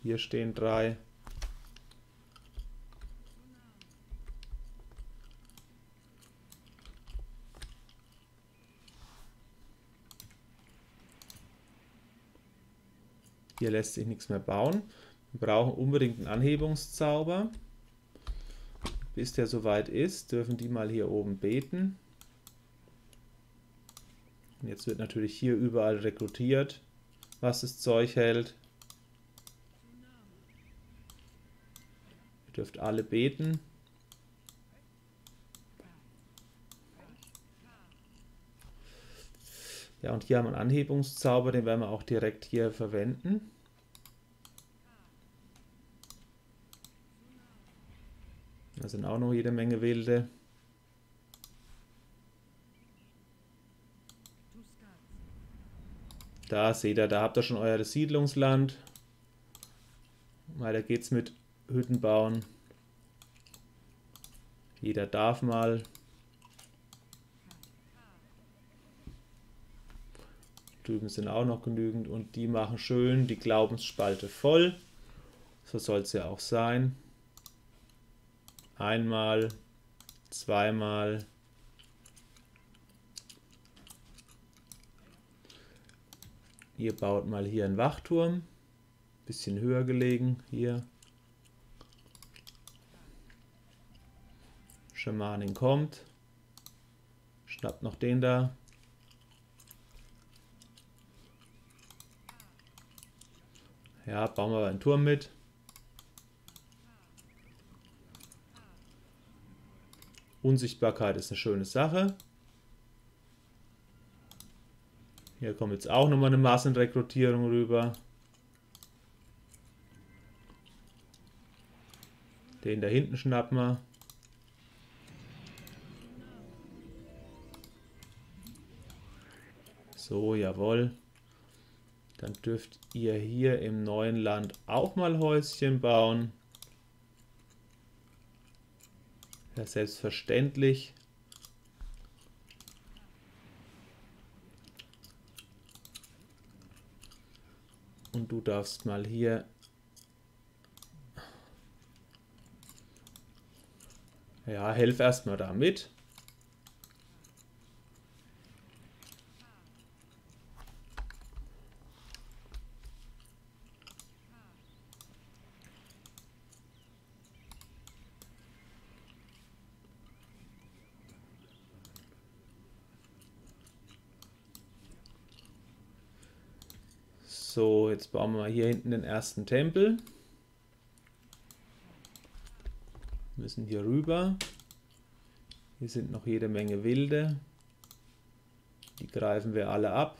Hier stehen 3. Hier lässt sich nichts mehr bauen. Wir brauchen unbedingt einen Anhebungszauber. Bis der soweit ist, dürfen die mal hier oben beten. Und jetzt wird natürlich hier überall rekrutiert, was das Zeug hält. Ihr dürft alle beten. Ja, und hier haben wir einen Anhebungszauber, den werden wir auch direkt hier verwenden. Da sind auch noch jede Menge Wilde. Da seht ihr, da habt ihr schon euer Siedlungsland. Weiter geht's mit Hütten bauen. Jeder darf mal. Drüben sind auch noch genügend und die machen schön die Glaubensspalte voll. So soll es ja auch sein. Einmal, zweimal. Ihr baut mal hier einen Wachturm. Bisschen höher gelegen hier. Schamanin kommt. Schnappt noch den da. Ja, bauen wir einen Turm mit. Unsichtbarkeit ist eine schöne Sache. Hier kommt jetzt auch nochmal eine Massenrekrutierung rüber. Den da hinten schnappen wir. So, jawohl. Dann dürft ihr hier im neuen Land auch mal Häuschen bauen. Ja, selbstverständlich. Und du darfst mal hier ja, helf erstmal da mit. So, jetzt bauen wir mal hier hinten den ersten Tempel. Wir müssen hier rüber. Hier sind noch jede Menge Wilde. Die greifen wir alle ab.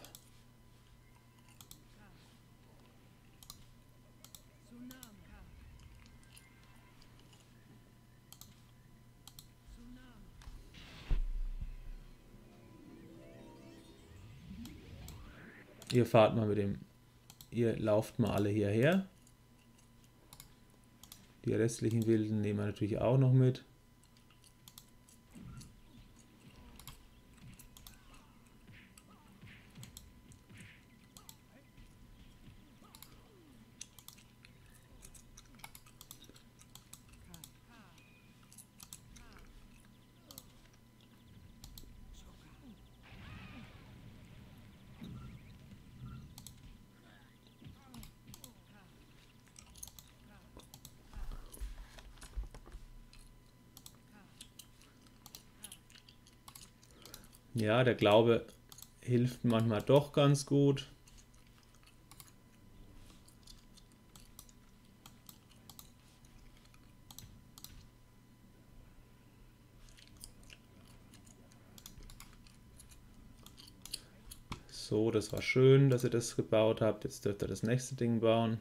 Ihr fahrt mal mit dem, ihr lauft mal alle hierher. Die restlichen Wilden nehmen wir natürlich auch noch mit. Ja, der Glaube hilft manchmal doch ganz gut. So, das war schön, dass ihr das gebaut habt. Jetzt dürft ihr das nächste Ding bauen.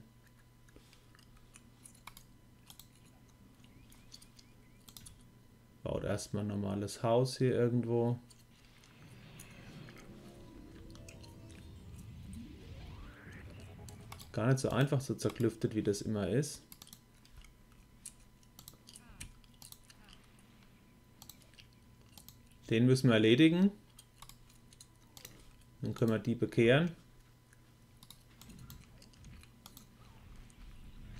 Baut erstmal ein normales Haus hier irgendwo. Gar nicht so einfach, so zerklüftet, wie das immer ist. Den müssen wir erledigen. Dann können wir die bekehren.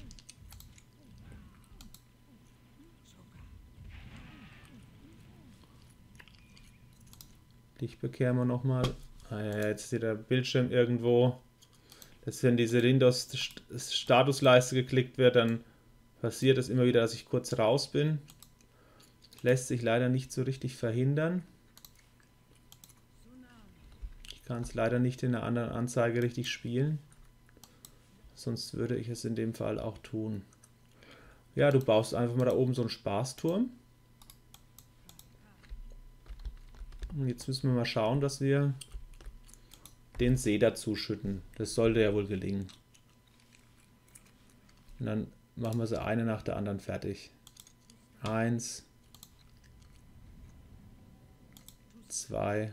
Dich bekehren wir nochmal. Ah ja, jetzt ist hier der Bildschirm irgendwo. Dass wenn diese Windows-Statusleiste geklickt wird, dann passiert es immer wieder, dass ich kurz raus bin. Lässt sich leider nicht so richtig verhindern. Ich kann es leider nicht in einer anderen Anzeige richtig spielen. Sonst würde ich es in dem Fall auch tun. Ja, du baust einfach mal da oben so einen Spaßturm. Und jetzt müssen wir mal schauen, dass wir den See dazu schütten. Das sollte ja wohl gelingen. Und dann machen wir sie eine nach der anderen fertig. 1, 2,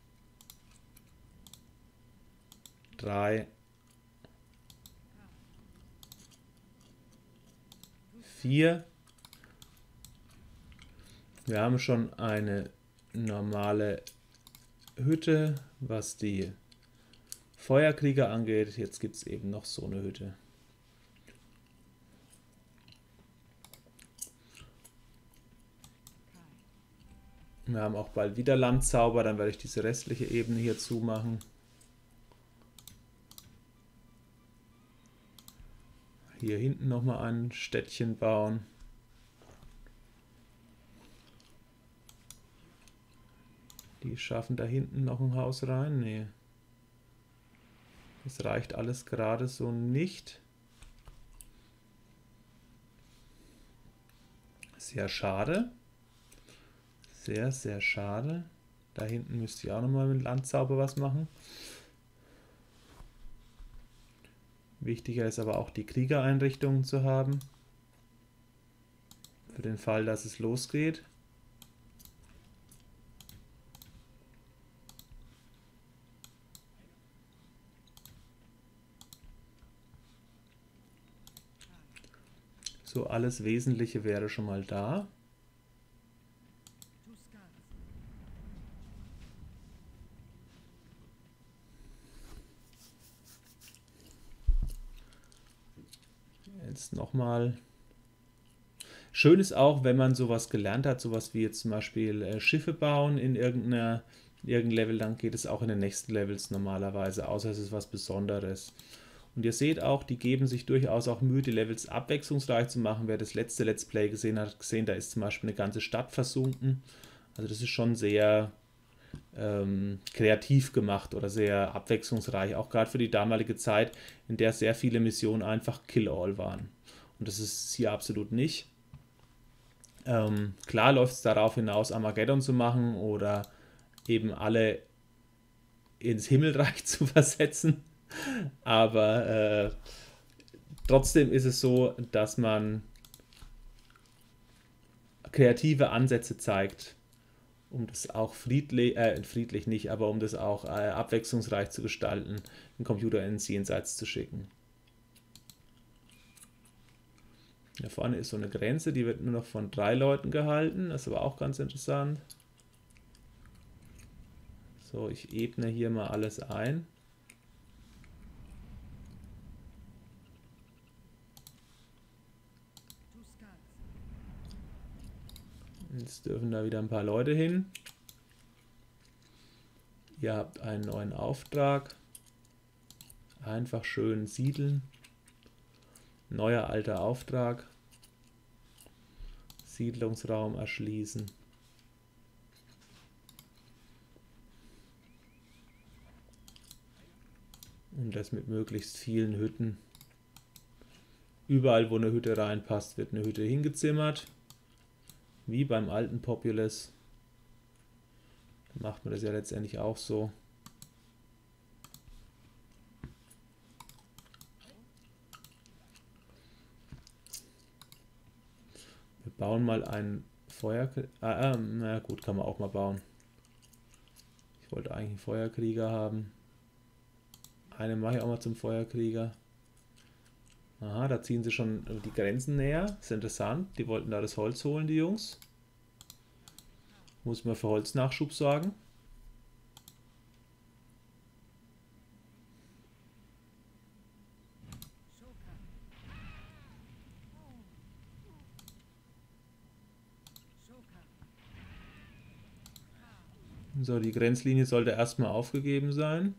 3, 4. Wir haben schon eine normale Hütte, was die Feuerkrieger angeht. Jetzt gibt es eben noch so eine Hütte. Wir haben auch bald wieder Landzauber, dann werde ich diese restliche Ebene hier zumachen. Hier hinten nochmal ein Städtchen bauen. Die schaffen da hinten noch ein Haus rein? Nee. Das reicht alles gerade so nicht. Sehr schade. Sehr, sehr schade. Da hinten müsste ich auch nochmal mit Landzauber was machen. Wichtiger ist aber auch die Kriegereinrichtungen zu haben. Für den Fall, dass es losgeht. So, alles Wesentliche wäre schon mal da. Jetzt nochmal. Schön ist auch, wenn man sowas gelernt hat, sowas wie jetzt zum Beispiel Schiffe bauen in irgendeinem Level, dann geht es auch in den nächsten Levels normalerweise, außer es ist was Besonderes. Und ihr seht auch, die geben sich durchaus auch Mühe, die Levels abwechslungsreich zu machen. Wer das letzte Let's Play gesehen hat, gesehen, da ist zum Beispiel eine ganze Stadt versunken. Also das ist schon sehr kreativ gemacht oder sehr abwechslungsreich, auch gerade für die damalige Zeit, in der sehr viele Missionen einfach Kill-All waren. Und das ist hier absolut nicht. Klar läuft es darauf hinaus, Armageddon zu machen oder eben alle ins Himmelreich zu versetzen. Aber trotzdem ist es so, dass man kreative Ansätze zeigt, um das auch friedlich nicht, aber um das auch abwechslungsreich zu gestalten, den Computer ins Jenseits zu schicken. Da vorne ist so eine Grenze, die wird nur noch von 3 Leuten gehalten, das ist aber auch ganz interessant. So, ich ebne hier mal alles ein. Jetzt dürfen da wieder ein paar Leute hin. Ihr habt einen neuen Auftrag. Einfach schön siedeln. Neuer alter Auftrag. Siedlungsraum erschließen. Und das mit möglichst vielen Hütten. Überall, wo eine Hütte reinpasst, wird eine Hütte hingezimmert. Wie beim alten Populous. Da macht man das ja letztendlich auch so. Wir bauen mal ein Feuerkrieger. Na gut, kann man auch mal bauen. Ich wollte eigentlich einen Feuerkrieger haben. Eine mache ich auch mal zum Feuerkrieger. Aha, da ziehen sie schon die Grenzen näher. Das ist interessant. Die wollten da das Holz holen, die Jungs. Muss man für Holznachschub sorgen. So, die Grenzlinie sollte erstmal aufgegeben sein.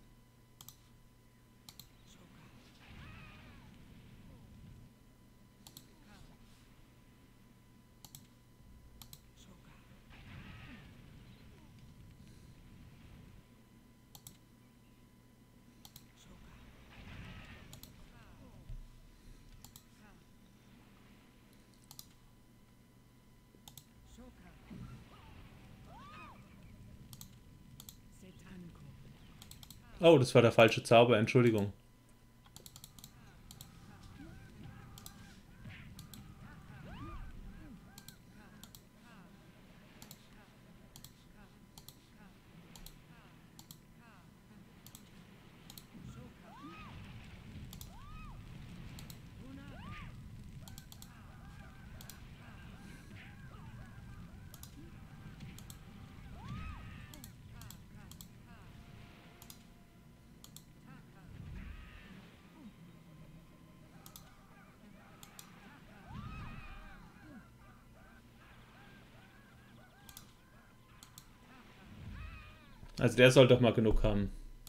Oh, das war der falsche Zauber, Entschuldigung. Also der soll doch mal genug haben.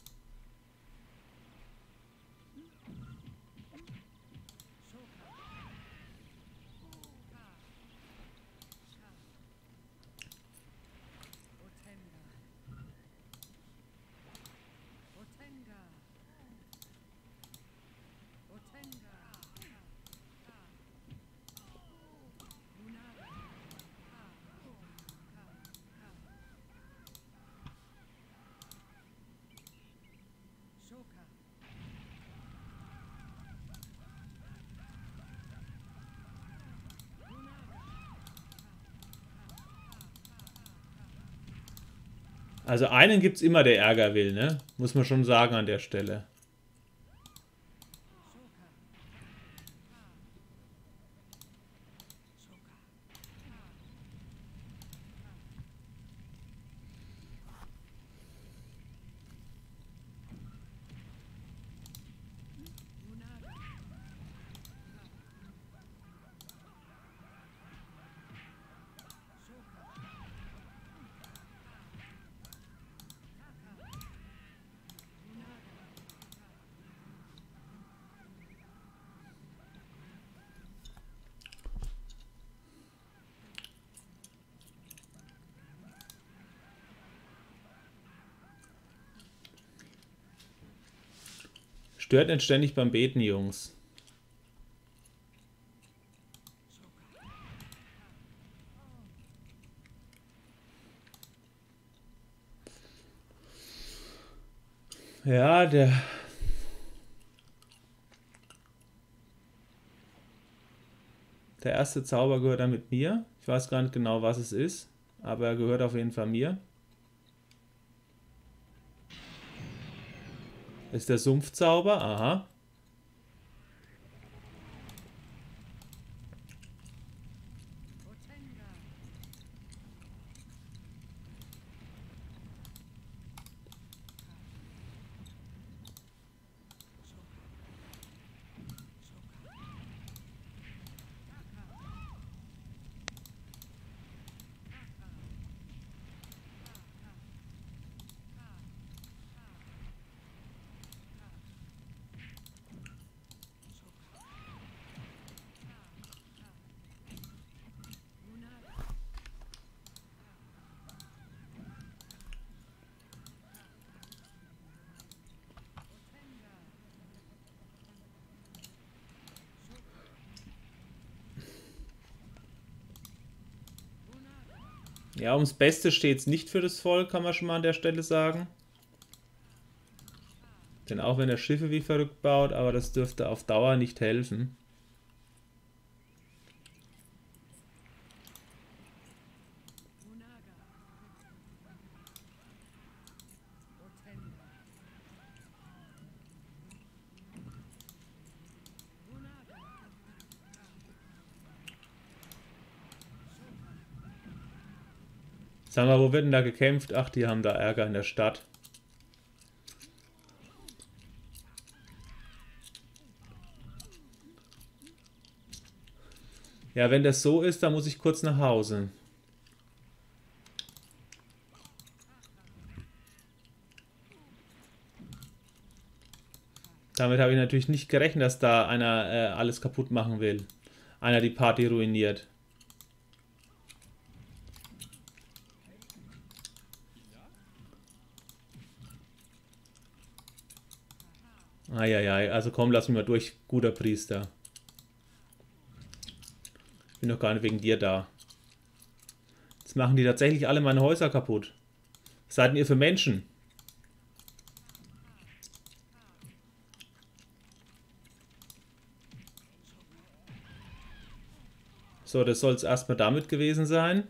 Also einen gibt es immer, der Ärger will, ne? Muss man schon sagen an der Stelle. Stört nicht ständig beim Beten, Jungs. Ja, der erste Zauber gehört dann mit mir. Ich weiß gar nicht genau, was es ist, aber er gehört auf jeden Fall mir. Das ist der Sumpfzauber, aha. Ja, ums Beste steht es nicht für das Volk, kann man schon mal an der Stelle sagen. Denn auch wenn er Schiffe wie verrückt baut, aber das dürfte auf Dauer nicht helfen. Sag mal, wo wird denn da gekämpft? Ach, die haben da Ärger in der Stadt. Ja, wenn das so ist, dann muss ich kurz nach Hause. Damit habe ich natürlich nicht gerechnet, dass da einer alles kaputt machen will. Einer die Party ruiniert. Eieiei, also komm, lass mich mal durch, guter Priester. Ich bin doch gar nicht wegen dir da. Jetzt machen die tatsächlich alle meine Häuser kaputt. Was seid denn ihr für Menschen? So, das soll es erstmal damit gewesen sein.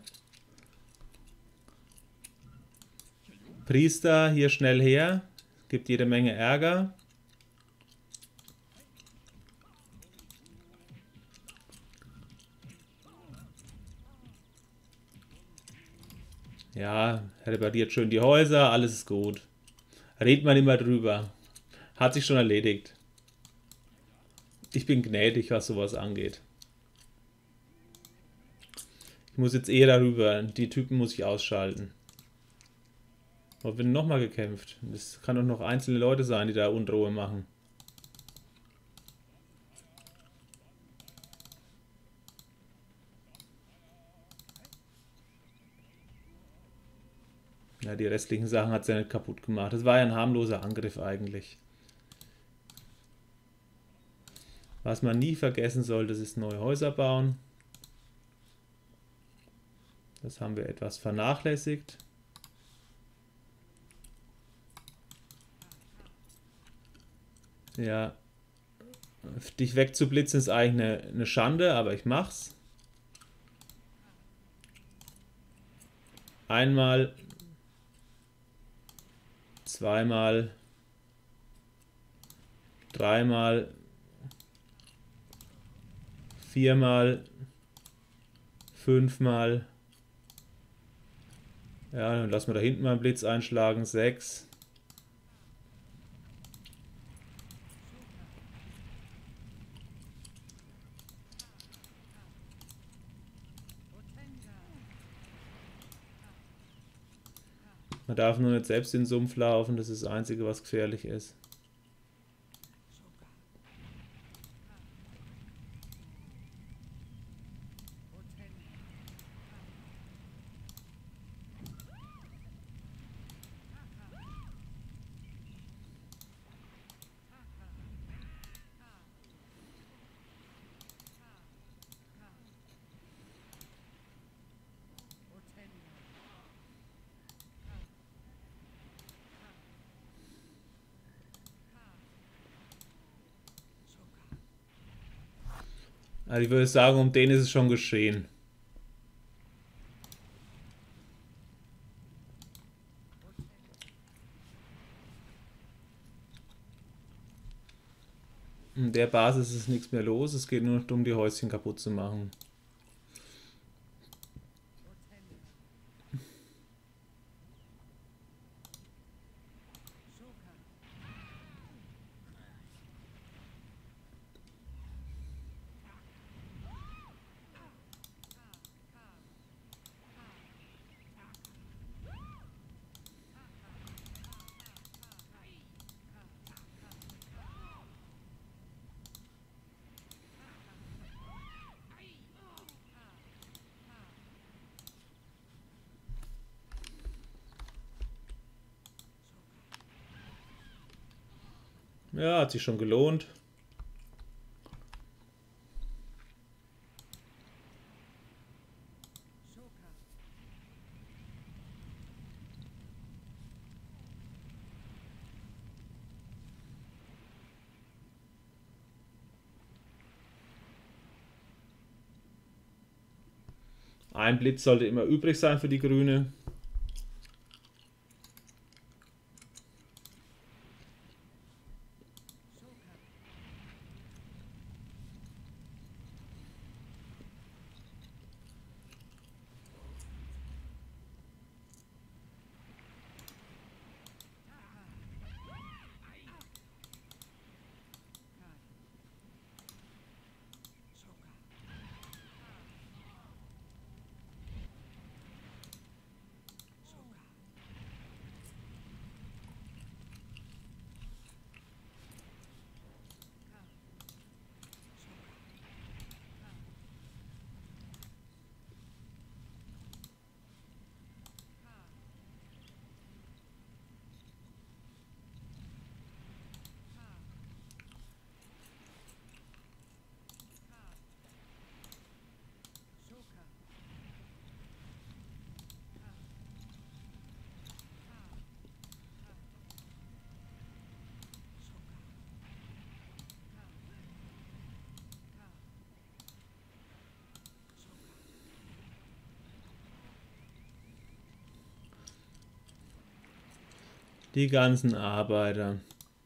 Priester, hier schnell her. Gibt jede Menge Ärger. Ja, repariert schön die Häuser, alles ist gut. Redet man immer drüber. Hat sich schon erledigt. Ich bin gnädig, was sowas angeht. Ich muss jetzt eher darüber. Die Typen muss ich ausschalten. Aber wird nochmal gekämpft. Das kann doch noch einzelne Leute sein, die da Unruhe machen. Ja, die restlichen Sachen hat sie ja nicht kaputt gemacht. Das war ja ein harmloser Angriff eigentlich. Was man nie vergessen sollte, ist neue Häuser bauen. Das haben wir etwas vernachlässigt. Ja, dich wegzublitzen ist eigentlich eine Schande, aber ich mach's. Einmal, zweimal, dreimal, viermal, fünfmal. Ja, dann lassen wir da hinten mal einen Blitz einschlagen. 6. Man darf nur nicht selbst in den Sumpf laufen, das ist das Einzige, was gefährlich ist. Also ich würde sagen, um den ist es schon geschehen. In der Basis ist nichts mehr los, es geht nur noch darum, die Häuschen kaputt zu machen. Ja, hat sich schon gelohnt. Ein Blitz sollte immer übrig sein für die Grüne. Die ganzen Arbeiter.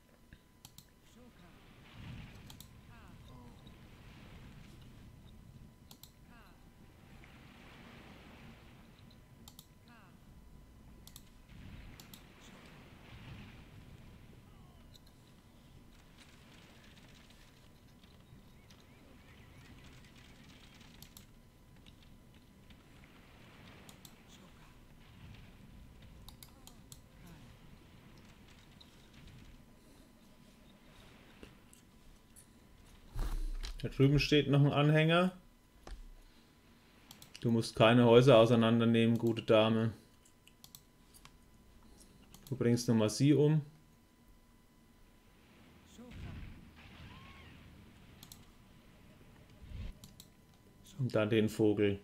Da drüben steht noch ein Anhänger. Du musst keine Häuser auseinandernehmen, gute Dame. Du bringst nochmal sie um. Und dann den Vogel.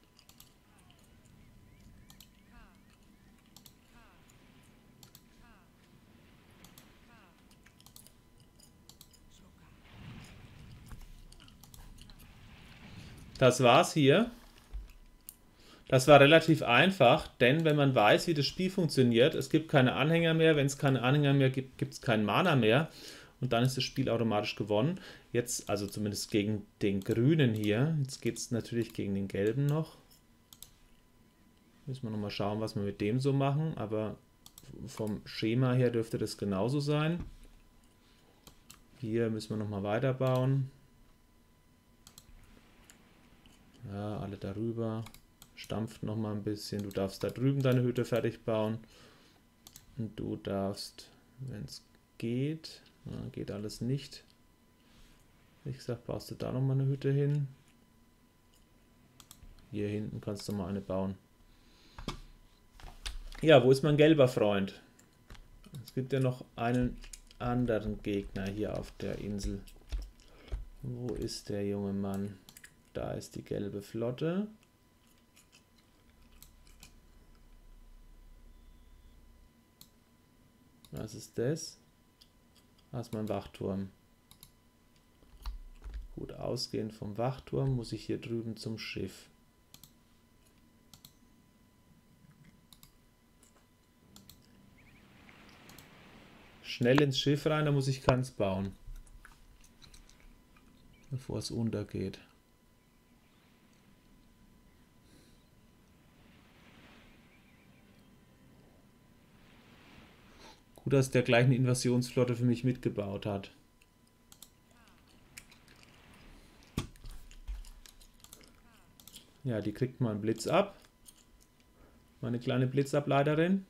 Das war's hier. Das war relativ einfach, denn wenn man weiß, wie das Spiel funktioniert, es gibt keine Anhänger mehr, wenn es keine Anhänger mehr gibt, gibt es keinen Mana mehr und dann ist das Spiel automatisch gewonnen. Jetzt, also zumindest gegen den Grünen hier, jetzt geht es natürlich gegen den Gelben noch. Müssen wir nochmal schauen, was wir mit dem so machen, aber vom Schema her dürfte das genauso sein. Hier müssen wir nochmal weiterbauen. Ja, alle darüber. Stampft noch mal ein bisschen. Du darfst da drüben deine Hütte fertig bauen. Und du darfst, wenn es geht, geht alles nicht. Wie gesagt, baust du da noch mal eine Hütte hin. Hier hinten kannst du mal eine bauen. Ja, wo ist mein gelber Freund? Es gibt ja noch einen anderen Gegner hier auf der Insel. Wo ist der junge Mann? Da ist die gelbe Flotte. Was ist das? Das ist mein Wachturm. Gut, ausgehend vom Wachturm muss ich hier drüben zum Schiff. Schnell ins Schiff rein, da muss ich keins bauen. Bevor es untergeht. Gut, dass der gleich eine Invasionsflotte für mich mitgebaut hat. Ja, die kriegt mal einen Blitz ab. Meine kleine Blitzableiterin.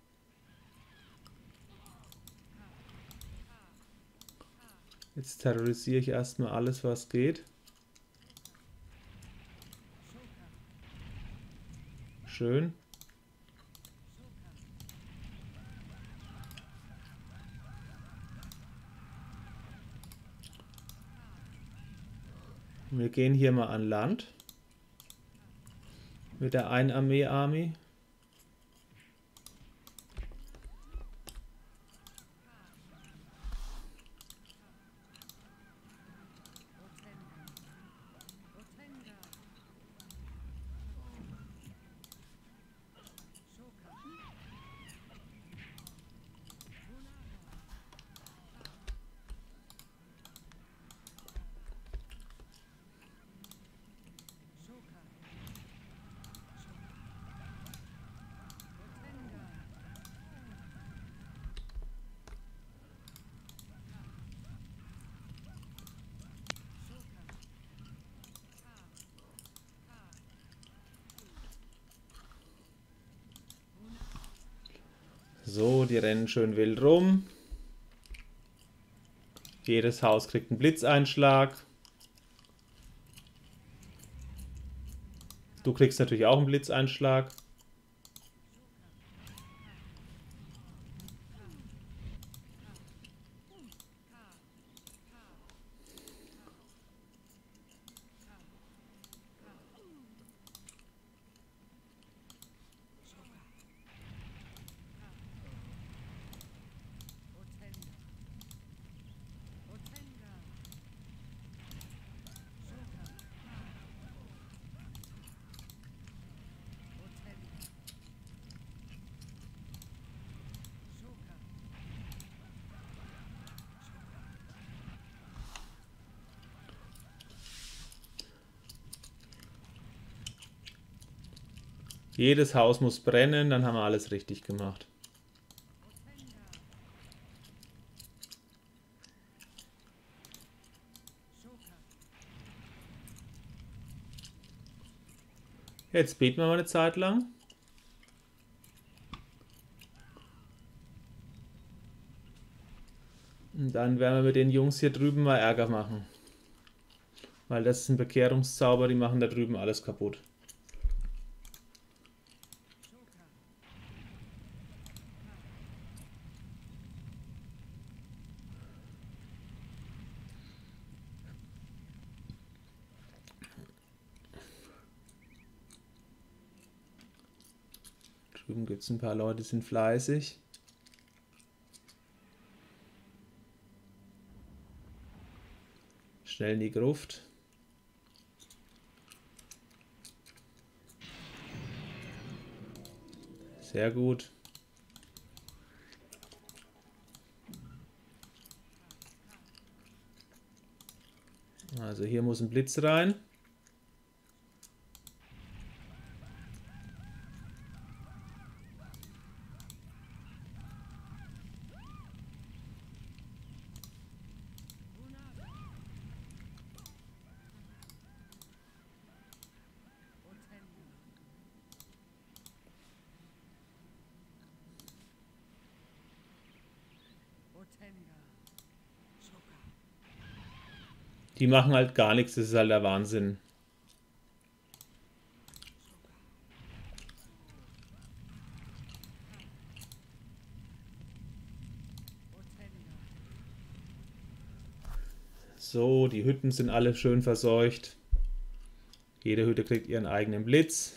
Jetzt terrorisiere ich erstmal alles, was geht. Schön. Wir gehen hier mal an Land. Mit der Ein-Armee-Army. So, die rennen schön wild rum. Jedes Haus kriegt einen Blitzeinschlag. Du kriegst natürlich auch einen Blitzeinschlag. Jedes Haus muss brennen, dann haben wir alles richtig gemacht. Jetzt beten wir mal eine Zeit lang. Und dann werden wir mit den Jungs hier drüben mal Ärger machen. Weil das ist ein Bekehrungszauber, die machen da drüben alles kaputt. Drüben gibt es ein paar Leute, die sind fleißig. Schnell in die Gruft. Sehr gut. Also hier muss ein Blitz rein. Die machen halt gar nichts, das ist halt der Wahnsinn. So, die Hütten sind alle schön verseucht. Jede Hütte kriegt ihren eigenen Blitz.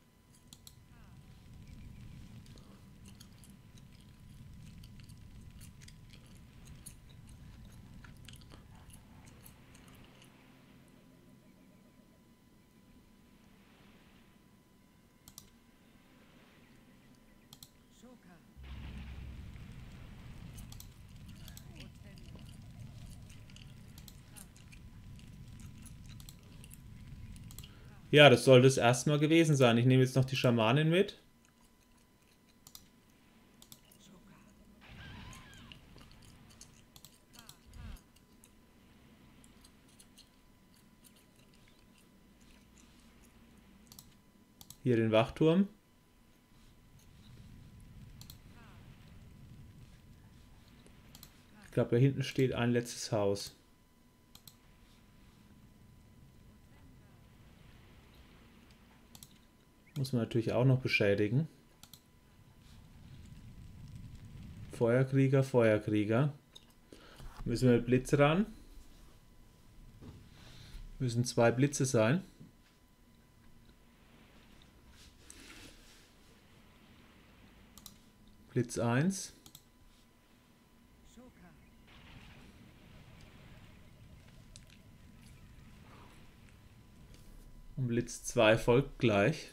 Ja, das sollte es erstmal gewesen sein. Ich nehme jetzt noch die Schamanin mit. Hier den Wachturm. Ich glaube, da hinten steht ein letztes Haus. Muss man natürlich auch noch beschädigen. Feuerkrieger, Feuerkrieger. Müssen wir mit Blitz ran. Müssen 2 Blitze sein. Blitz 1. Und Blitz 2 folgt gleich.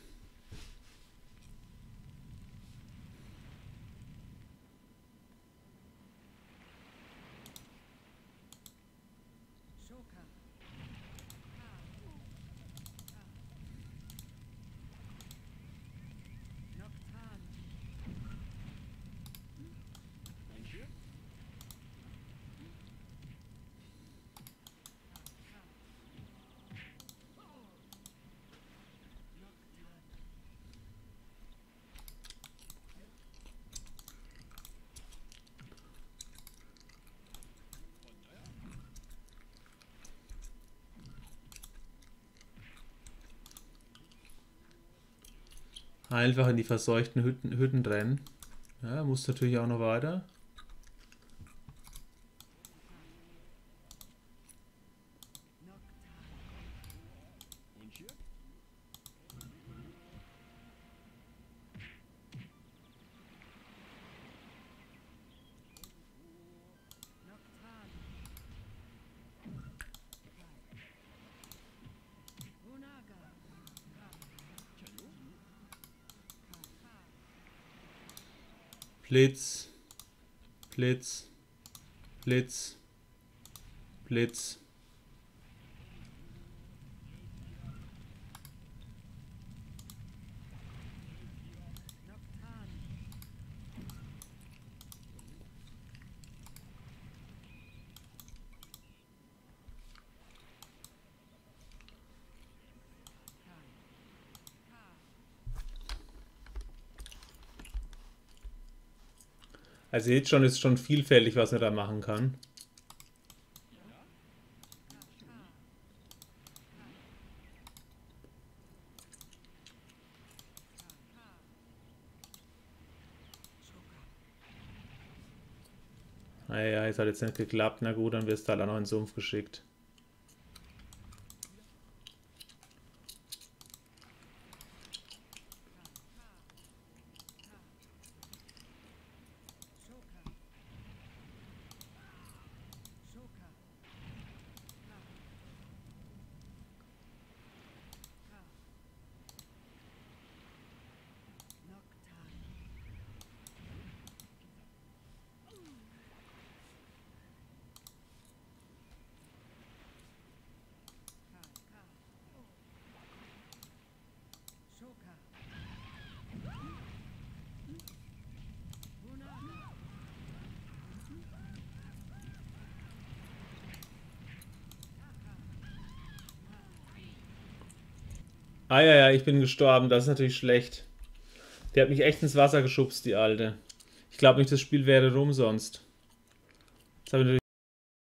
Einfach in die verseuchten Hütten rennen. Ja, muss natürlich auch noch weiter. Blitz, Blitz, Blitz, Blitz. Also ihr seht schon, ist schon vielfältig, was man da machen kann. Naja, es hat jetzt nicht geklappt. Na gut, dann wirst du halt auch noch in den Sumpf geschickt. Ah ja, ja, ich bin gestorben. Das ist natürlich schlecht. Der hat mich echt ins Wasser geschubst, die Alte. Ich glaube nicht, das Spiel wäre rum sonst. Jetzt habe ich natürlich.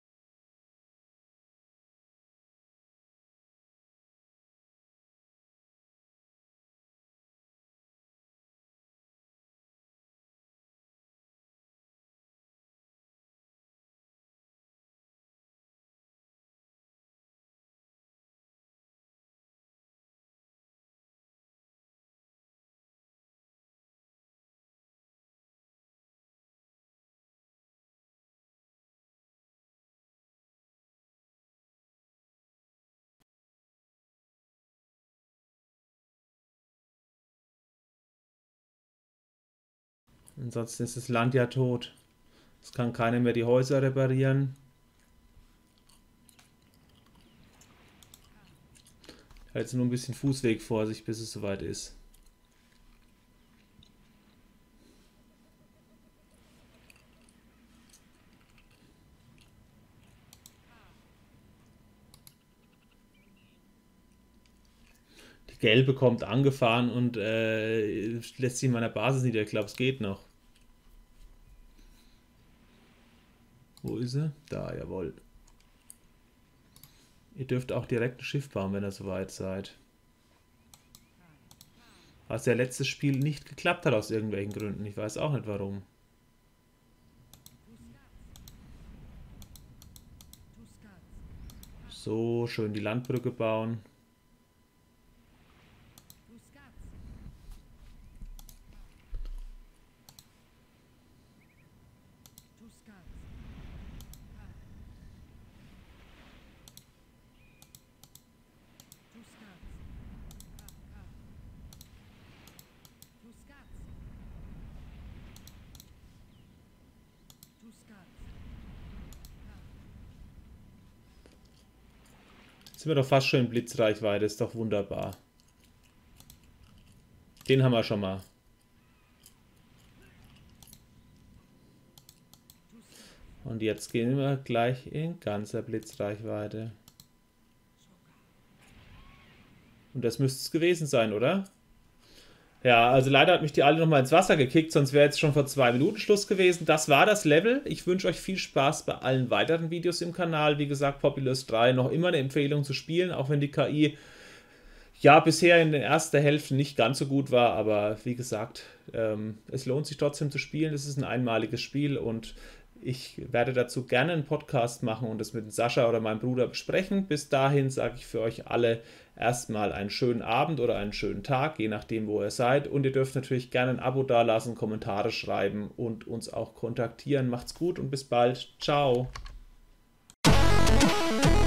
Ansonsten ist das Land ja tot. Es kann keiner mehr die Häuser reparieren. Hat jetzt nur ein bisschen Fußweg vor sich, bis es soweit ist. Die Gelbe kommt angefahren und lässt sich in meiner Basis nieder. Ich glaube, es geht noch. Wo ist sie? Da, jawohl. Ihr dürft auch direkt ein Schiff bauen, wenn ihr soweit seid. Was ja letztes Spiel nicht geklappt hat aus irgendwelchen Gründen. Ich weiß auch nicht warum. So, schön die Landbrücke bauen. Jetzt sind wir doch fast schon in Blitzreichweite, ist doch wunderbar. Den haben wir schon mal. Und jetzt gehen wir gleich in ganzer Blitzreichweite. Und das müsste es gewesen sein, oder? Ja, also leider hat mich die Alte nochmal ins Wasser gekickt, sonst wäre jetzt schon vor 2 Minuten Schluss gewesen. Das war das Level. Ich wünsche euch viel Spaß bei allen weiteren Videos im Kanal. Wie gesagt, Populous 3 noch immer eine Empfehlung zu spielen, auch wenn die KI ja bisher in der ersten Hälfte nicht ganz so gut war. Aber wie gesagt, es lohnt sich trotzdem zu spielen. Es ist ein einmaliges Spiel und ich werde dazu gerne einen Podcast machen und das mit Sascha oder meinem Bruder besprechen. Bis dahin sage ich für euch alle erstmal einen schönen Abend oder einen schönen Tag, je nachdem, wo ihr seid. Und ihr dürft natürlich gerne ein Abo dalassen, Kommentare schreiben und uns auch kontaktieren. Macht's gut und bis bald. Ciao.